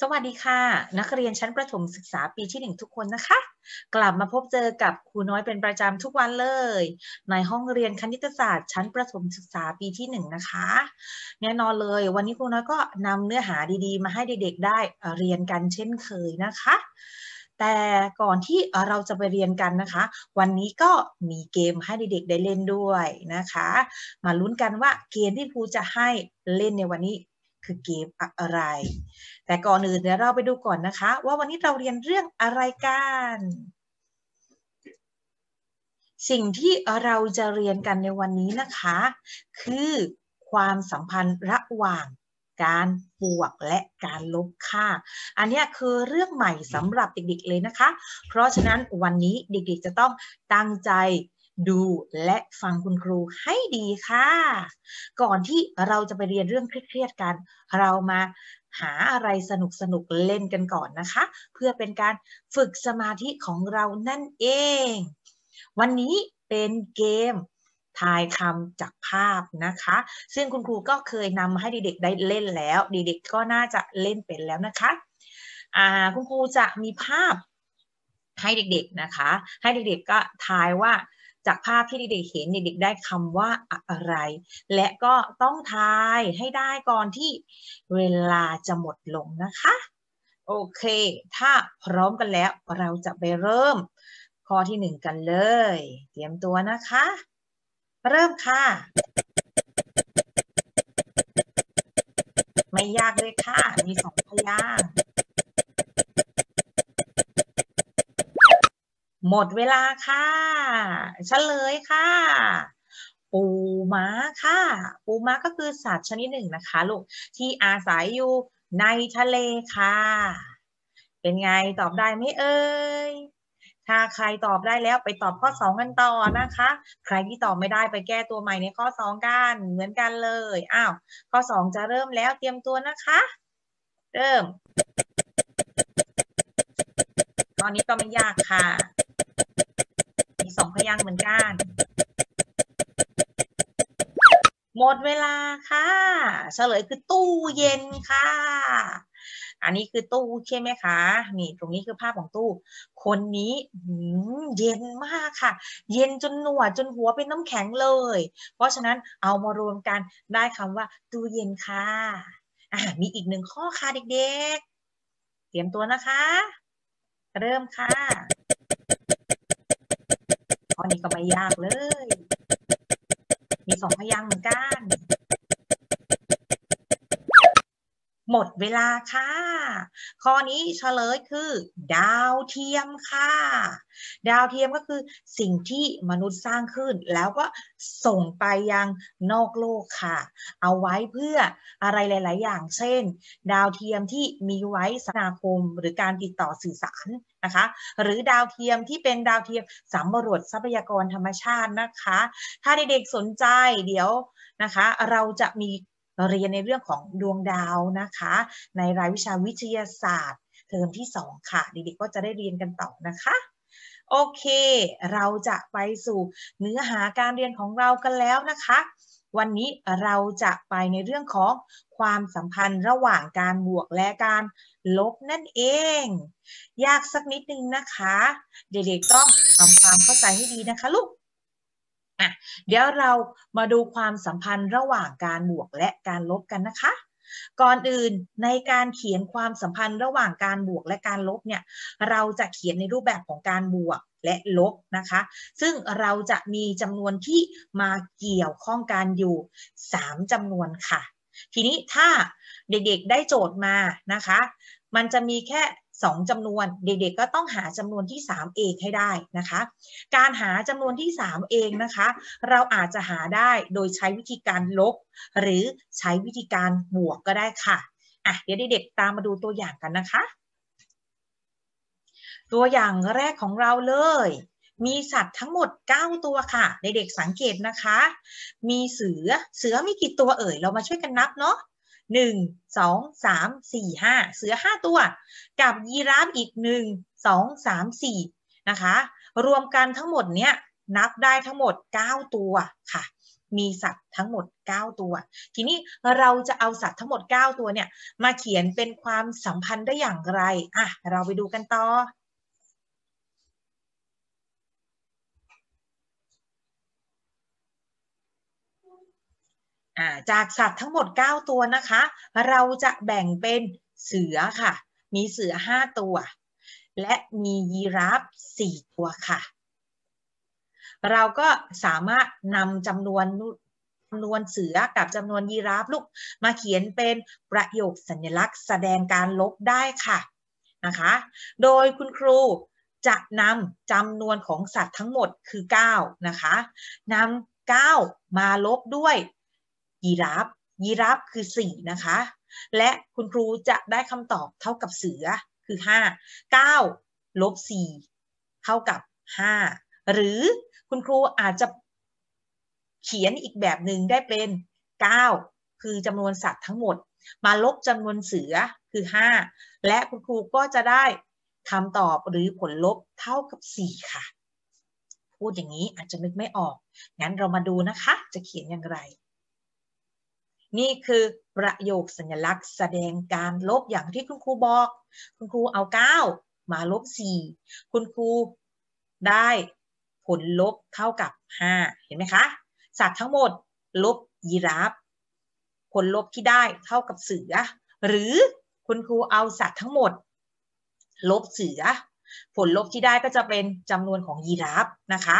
สวัสดีค่ะนักเรียนชั้นประถมศึกษาปีที่1ทุกคนนะคะกลับมาพบเจอกับครูน้อยเป็นประจำทุกวันเลยในห้องเรียนคณิตศาสตร์ชั้นประถมศึกษาปีที่1นะคะแน่นอนเลยวันนี้ครูน้อยก็นำเนื้อหาดีๆมาให้เด็กๆได้เรียนกันเช่นเคยนะคะแต่ก่อนที่เราจะไปเรียนกันนะคะวันนี้ก็มีเกมให้เด็กๆได้เล่นด้วยนะคะมาลุ้นกันว่าเกมที่ครูจะให้เล่นในวันนี้คือเกมอะไรแต่ก่อนอื่นเดี๋ยวเราไปดูก่อนนะคะว่าวันนี้เราเรียนเรื่องอะไรกันสิ่งที่เราจะเรียนกันในวันนี้นะคะคือความสัมพันธ์ระหว่างการบวกและการลบค่าอันนี้คือเรื่องใหม่สำหรับเด็กๆเลยนะคะเพราะฉะนั้นวันนี้เด็กๆจะต้องตั้งใจดูและฟังคุณครูให้ดีค่ะก่อนที่เราจะไปเรียนเรื่องเครียดๆกันเรามาหาอะไรสนุกๆเล่นกันก่อนนะคะเพื่อเป็นการฝึกสมาธิของเรานั่นเองวันนี้เป็นเกมทายคำจากภาพนะคะซึ่งคุณครูก็เคยนำให้เด็กๆได้เล่นแล้วเด็กๆก็น่าจะเล่นเป็นแล้วนะคะคุณครูจะมีภาพให้เด็กๆนะคะให้เด็กๆก็ทายว่าจากภาพที่เด็กๆเห็นเด็กๆได้คำว่าอะไรและก็ต้องทายให้ได้ก่อนที่เวลาจะหมดลงนะคะโอเคถ้าพร้อมกันแล้วเราจะไปเริ่มข้อที่1กันเลยเตรียมตัวนะคะเริ่มค่ะไม่ยากเลยค่ะมี2พยางค์หมดเวลาค่ะเฉลยค่ะปูม้าค่ะปูม้าก็คือสัตว์ชนิดหนึ่งนะคะลูกที่อาศัยอยู่ในทะเลค่ะเป็นไงตอบได้ไหมเอ่ยถ้าใครตอบได้แล้วไปตอบข้อ2กันต่อนะคะใครที่ตอบไม่ได้ไปแก้ตัวใหม่ในข้อ2กันเหมือนกันเลยอ้าวข้อ2จะเริ่มแล้วเตรียมตัวนะคะเริ่มข้อนี้ก็ไม่ยากค่ะมี2พยางค์เหมือนกันหมดเวลาค่ะเฉลยคือตู้เย็นค่ะอันนี้คือตู้ใช่ไหมคะนี่ตรงนี้คือภาพของตู้คนนี้เย็นมากค่ะเย็นจนหนวดจนหัวเป็นน้ำแข็งเลยเพราะฉะนั้นเอามารวมกันได้คำว่าตู้เย็นค่ะมีอีก1ข้อค่ะเด็กๆเตรียมตัวนะคะเริ่มค่ะข้อนี้ก็ไม่ยากเลยมี2พยางค์เหมือนกัน หมดเวลาค่ะข้อนี้เฉลยคือดาวเทียมค่ะดาวเทียมก็คือสิ่งที่มนุษย์สร้างขึ้นแล้วก็ส่งไปยังนอกโลกค่ะเอาไว้เพื่ออะไรหลายๆอย่างเช่นดาวเทียมที่มีไว้สนาคมหรือการติดต่อสื่อสารนะคะหรือดาวเทียมที่เป็นดาวเทียมสำรวจทรัพยากรธรรมชาตินะคะถ้าเด็กๆสนใจเดี๋ยวนะคะเราจะมีเรียนในเรื่องของดวงดาวนะคะในรายวิชาวิทยาศาสตร์เทอมที่2ค่ะเด็กๆก็จะได้เรียนกันต่อนะคะโอเคเราจะไปสู่เนื้อหาการเรียนของเรากันแล้วนะคะวันนี้เราจะไปในเรื่องของความสัมพันธ์ระหว่างการบวกและการลบนั่นเองยากสักนิดนึงนะคะเด็กๆต้องทำความเข้าใจให้ดีนะคะลูกเดี๋ยวเรามาดูความสัมพันธ์ระหว่างการบวกและการลบกันนะคะก่อนอื่นในการเขียนความสัมพันธ์ระหว่างการบวกและการลบเนี่ยเราจะเขียนในรูปแบบของการบวกและลบนะคะซึ่งเราจะมีจำนวนที่มาเกี่ยวข้องกันอยู่3จำนวนค่ะทีนี้ถ้าเด็กๆได้โจทย์มานะคะมันจะมีแค่2จำนวนเด็กๆก็ต้องหาจำนวนที่3เองให้ได้นะคะการหาจำนวนที่3เองนะคะเราอาจจะหาได้โดยใช้วิธีการลบหรือใช้วิธีการบวกก็ได้ค่ะเดี๋ยวเด็กๆตามมาดูตัวอย่างกันนะคะตัวอย่างแรกของเราเลยมีสัตว์ทั้งหมด9ตัวค่ะเด็กๆสังเกตนะคะมีเสือมีกี่ตัวเอ่ยเรามาช่วยกันนับเนาะ1 2 3 4 5เสือ5ตัวกับยีราฟอีก1 2 3 4นะคะรวมกันทั้งหมดเนี้ยนับได้ทั้งหมด9ตัวค่ะมีสัตว์ทั้งหมด9ตัวทีนี้เราจะเอาสัตว์ทั้งหมด9ตัวเนี่ยมาเขียนเป็นความสัมพันธ์ได้อย่างไรเราไปดูกันต่อจากสัตว์ทั้งหมด9ตัวนะคะเราจะแบ่งเป็นเสือค่ะมีเสือ5ตัวและมียีราฟ4ตัวค่ะเราก็สามารถนำจำนวนเสือกับจำนวนยีราฟลูกมาเขียนเป็นประโยคสัญลักษณ์แสดงการลบได้ค่ะนะคะโดยคุณครูจะนำจำนวนของสัตว์ทั้งหมดคือ9นะคะนำ9มาลบด้วยยีราฟคือ4นะคะและคุณครูจะได้คำตอบเท่ากับเสือคือ5 9 ลบ4เท่ากับ5หรือคุณครูอาจจะเขียนอีกแบบหนึ่งได้เป็น9คือจำนวนสัตว์ทั้งหมดมาลบจำนวนเสือคือ5และคุณครูก็จะได้คำตอบหรือผลลบเท่ากับ4ค่ะพูดอย่างนี้อาจจะนึกไม่ออกงั้นเรามาดูนะคะจะเขียนอย่างไรนี่คือประโยคสัญลักษณ์แสดงการลบอย่างที่คุณครูบอกคุณครูเอา9มาลบ4คุณครูได้ผลลบเท่ากับ5เห็นไหมคะสัตว์ทั้งหมดลบยีราฟผลลบที่ได้เท่ากับเสือหรือคุณครูเอาสัตว์ทั้งหมดลบเสือผลลบที่ได้ก็จะเป็นจำนวนของยีราฟนะคะ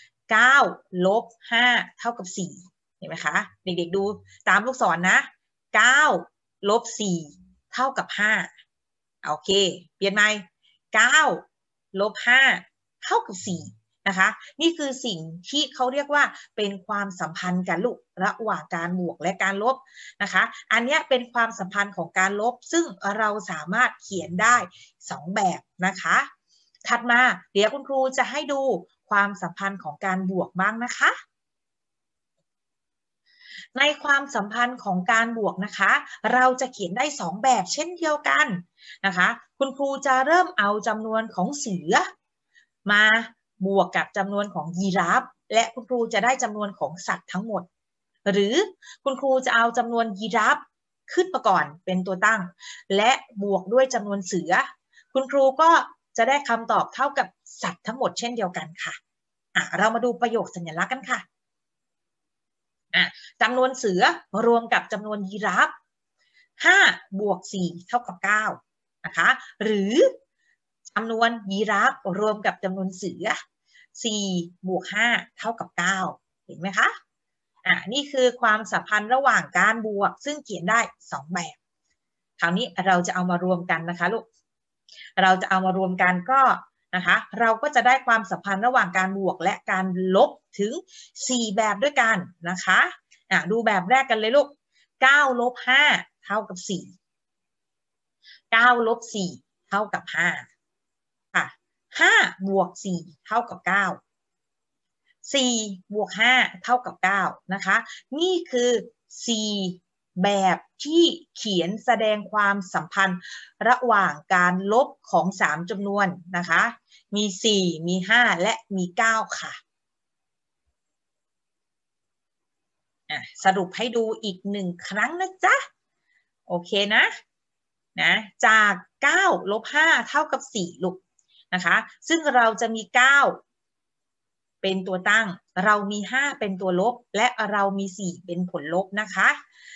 9 ลบ5เท่ากับ4เห็นไหมคะเด็กๆดูตามลูกศรนะ9 ลบ4เท่ากับ5โอเคเปลี่ยนใหม่9 ลบ5เท่ากับ4นะคะนี่คือสิ่งที่เขาเรียกว่าเป็นความสัมพันธ์กันลูกระหว่างการบวกและการลบนะคะอันนี้เป็นความสัมพันธ์ของการลบซึ่งเราสามารถเขียนได้2แบบนะคะถัดมาเดี๋ยวคุณครูจะให้ดูความสัมพันธ์ของการบวกบ้างนะคะในความสัมพันธ์ของการบวกนะคะเราจะเขียนได้2แบบเช่นเดียวกันนะคะคุณครูจะเริ่มเอาจำนวนของเสือมาบวกกับจำนวนของยีราฟและคุณครูจะได้จำนวนของสัตว์ทั้งหมดหรือคุณครูจะเอาจำนวนยีราฟขึ้นมาก่อนเป็นตัวตั้งและบวกด้วยจำนวนเสือคุณครูก็จะได้คำตอบเท่ากับสัตว์ทั้งหมดเช่นเดียวกันค่ะเรามาดูประโยคสัญลักษณ์กันค่ะจำนวนเสือรวมกับจำนวนยีราฟ5 บวก 4 เท่ากับ9นะคะหรือจำนวนยีราฟรวมกับจำนวนเสือ4 บวก 5 เท่ากับ9เห็นไหมคะนี่คือความสัมพันธ์ระหว่างการบวกซึ่งเขียนได้2แบบคราวนี้เราจะเอามารวมกันนะคะลูกเราจะเอามารวมกันก็นะคะเราก็จะได้ความสัมพันธ์ระหว่างการบวกและการลบถึง4แบบด้วยกันนะคะดูแบบแรกกันเลยลูก9 ลบ 5 เท่ากับ4 9 ลบ 4 เท่ากับ5ค่ะ5 บวก 4 เท่ากับ9 4 บวก 5 เท่ากับ9นะคะนี่คือ4แบบที่เขียนแสดงความสัมพันธ์ระหว่างการลบของ3จำนวนนะคะมี4มี5และมี9ค่ะสรุปให้ดูอีก1ครั้งนะจ๊ะโอเคนะจาก9 ลบ 5 เท่ากับ4ลูกนะคะซึ่งเราจะมี9เป็นตัวตั้งเรามี5เป็นตัวลบและเรามี4เป็นผลลบนะคะ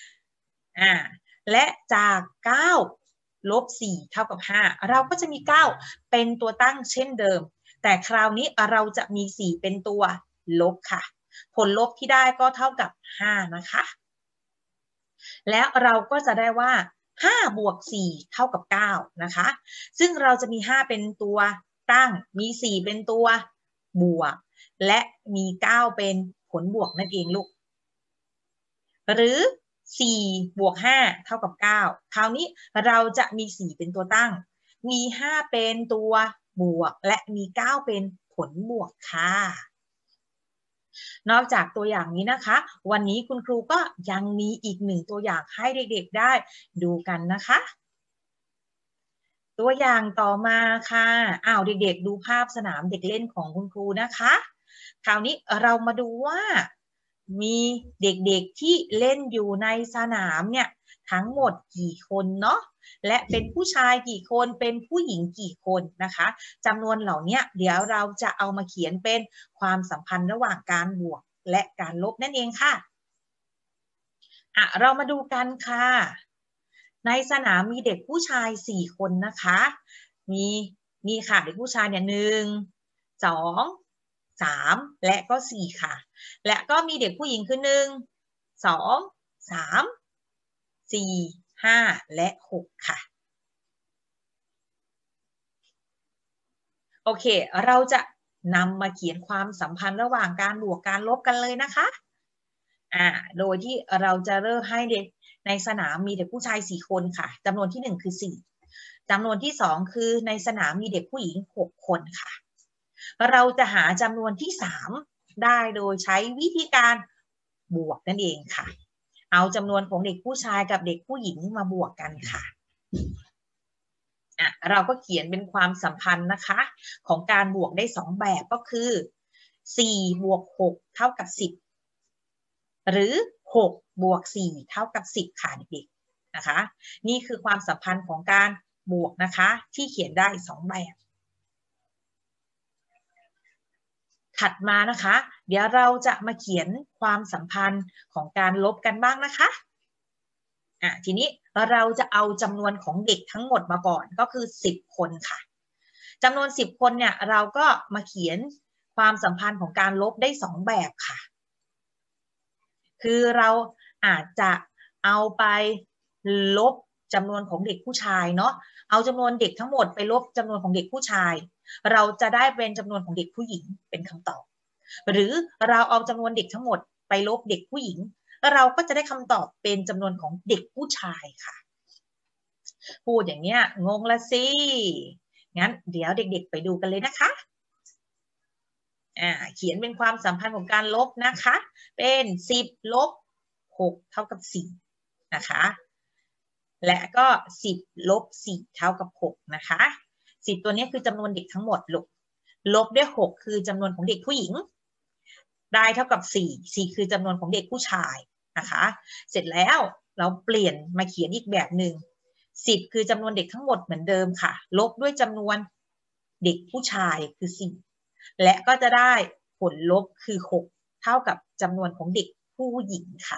และจาก9 ลบ 4 เท่ากับ5เราก็จะมี9เป็นตัวตั้งเช่นเดิมแต่คราวนี้เราจะมี4เป็นตัวลบค่ะผลลบที่ได้ก็เท่ากับ5นะคะแล้วเราก็จะได้ว่า5 บวก 4 เท่ากับ9นะคะซึ่งเราจะมี5เป็นตัวตั้งมี4เป็นตัวบวกและมี9เป็นผลบวกนั่นเองลูกหรือ4 บวก 5 เท่ากับ9คราวนี้เราจะมี4เป็นตัวตั้งมี5เป็นตัวบวกและมี9เป็นผลบวกค่ะนอกจากตัวอย่างนี้นะคะวันนี้คุณครูก็ยังมีอีก1ตัวอย่างให้เด็กๆได้ดูกันนะคะตัวอย่างต่อมาค่ะเด็กๆดูภาพสนามเด็กเล่นของคุณครูนะคะคราวนี้เรามาดูว่ามีเด็กๆที่เล่นอยู่ในสนามเนี่ยทั้งหมดกี่คนเนาะและเป็นผู้ชายกี่คนเป็นผู้หญิงกี่คนนะคะจำนวนเหล่านี้เดี๋ยวเราจะเอามาเขียนเป็นความสัมพันธ์ระหว่างการบวกและการลบนั่นเองค่ะเรามาดูกันค่ะในสนามมีเด็กผู้ชาย4คนนะคะมีค่ะเด็กผู้ชายเนี่ย1 2 3และก็4ค่ะและก็มีเด็กผู้หญิงคือ1 2 3 4 5และ6ค่ะโอเคเราจะนำมาเขียนความสัมพันธ์ระหว่างการบวกการลบกันเลยนะคะโดยที่เราจะเริ่มให้เด็กในสนามมีเด็กผู้ชาย4คนค่ะจำนวนที่1คือ4จำนวนที่2คือในสนามมีเด็กผู้หญิง6คนค่ะเราจะหาจำนวนที่3ได้โดยใช้วิธีการบวกนั่นเองค่ะเอาจำนวนของเด็กผู้ชายกับเด็กผู้หญิงมาบวกกันค่ะเราก็เขียนเป็นความสัมพันธ์นะคะของการบวกได้2แบบก็คือ4 บวก 6 เท่ากับ10หรือ6 บวก 4 เท่ากับ10ค่ะเด็กๆนะคะนี่คือความสัมพันธ์ของการบวกนะคะที่เขียนได้2แบบถัดมานะคะเดี๋ยวเราจะมาเขียนความสัมพันธ์ของการลบกันบ้างนะคะทีนี้เราจะเอาจำนวนของเด็กทั้งหมดมาก่อนก็คือ10คนค่ะจำนวน10คนเนี่ยเราก็มาเขียนความสัมพันธ์ของการลบได้2แบบค่ะคือเราอาจจะเอาไปลบจำนวนของเด็กผู้ชายเนาะเอาจำนวนเด็กทั้งหมดไปลบจำนวนของเด็กผู้ชายเราจะได้เป็นจำนวนของเด็กผู้หญิงเป็นคำตอบหรือเราเอาจำนวนเด็กทั้งหมดไปลบเด็กผู้หญิงเราก็จะได้คำตอบเป็นจำนวนของเด็กผู้ชายค่ะพูดอย่างเนี้ยงงละสิงั้นเดี๋ยวเด็กๆไปดูกันเลยนะคะเขียนเป็นความสัมพันธ์ของการลบนะคะเป็น10 ลบ 6 เท่ากับ4นะคะและก็10 ลบ 4 เท่ากับ6นะคะ10ตัวนี้คือจำนวนเด็กทั้งหมดลบด้วย6คือจำนวนของเด็กผู้หญิงได้เท่ากับ4คือจำนวนของเด็กผู้ชายนะคะเสร็จแล้วเราเปลี่ยนมาเขียนอีกแบบหนึ่ง10คือจำนวนเด็กทั้งหมดเหมือนเดิมค่ะลบด้วยจำนวนเด็กผู้ชายคือ4และก็จะได้ผลลบคือ6เท่ากับจำนวนของเด็กผู้หญิงค่ะ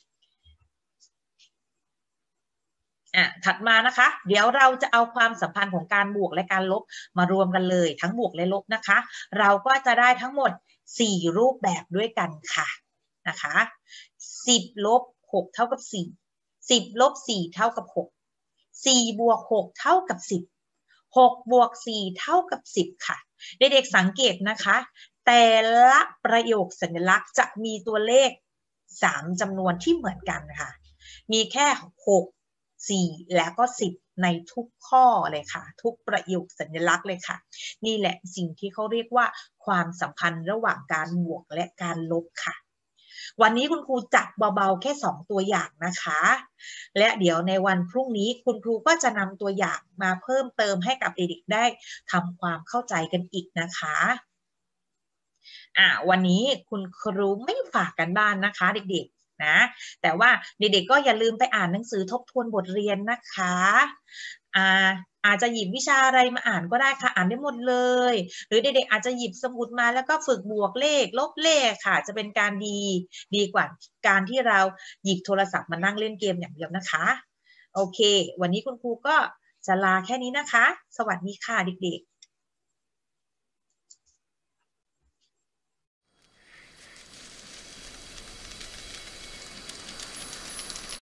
ถัดมานะคะเดี๋ยวเราจะเอาความสัมพันธ์ของการบวกและการลบมารวมกันเลยทั้งบวกและลบนะคะเราก็จะได้ทั้งหมด4รูปแบบด้วยกันค่ะนะคะ10 ลบ 6 เท่ากับ4 10 ลบ 4 เท่ากับ6 4 บวก 6 เท่ากับ10 6 บวก 4 เท่ากับ10ค่ะเด็กๆสังเกตนะคะแต่ละประโยคสัญลักษณ์จะมีตัวเลข3จำนวนที่เหมือนกันค่ะมีแค่6 4แล้วก็10ในทุกข้อเลยค่ะทุกประโยคสัญลักษณ์เลยค่ะนี่แหละสิ่งที่เขาเรียกว่าความสัมพันธ์ระหว่างการบวกและการลบค่ะวันนี้คุณครูจัดเบาๆแค่2ตัวอย่างนะคะและเดี๋ยวในวันพรุ่งนี้คุณครูก็จะนำตัวอย่างมาเพิ่มเติมให้กับเด็กๆได้ทำความเข้าใจกันอีกนะคะวันนี้คุณครูไม่ฝากกันบ้านนะคะเด็กๆนะแต่ว่าเด็กๆก็อย่าลืมไปอ่านหนังสือทบทวนบทเรียนนะคะอาจจะหยิบวิชาอะไรมาอ่านก็ได้ค่ะอ่านได้หมดเลยหรือเด็กๆอาจจะหยิบสมุดมาแล้วก็ฝึกบวกเลขลบเลขค่ะจะเป็นการดีกว่าการที่เราหยิบโทรศัพท์มานั่งเล่นเกมอย่างเดียวนะคะโอเควันนี้คุณครูก็จะลาแค่นี้นะคะสวัสดีค่ะเด็กๆ